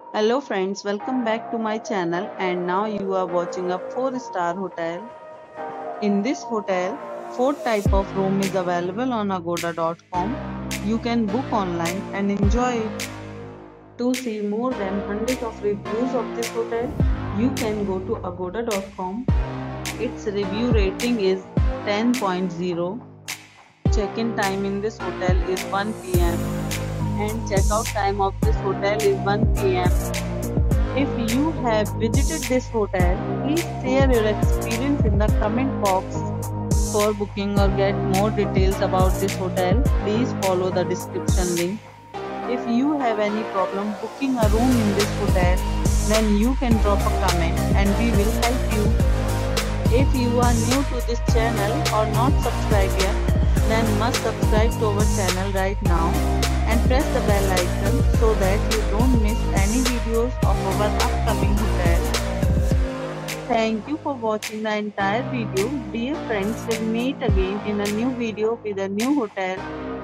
Hello friends, welcome back to my channel and now you are watching a 4-star hotel. In this hotel, 4 type of room is available on agoda.com. You can book online and enjoy it. To see more than hundreds of reviews of this hotel, you can go to agoda.com. Its review rating is 10.0. Check-in time in this hotel is 1 p.m. and check-out time of this hotel is 1 p.m. If you have visited this hotel, please share your experience in the comment box. For booking or get more details about this hotel, please follow the description link. If you have any problem booking a room in this hotel, then you can drop a comment and we will help you. If you are new to this channel or not subscribed yet, then must subscribe to our channel right now and press the bell icon so that you don't miss any videos of our upcoming hotel. Thank you for watching the entire video. Dear friends, we'll meet again in a new video with a new hotel.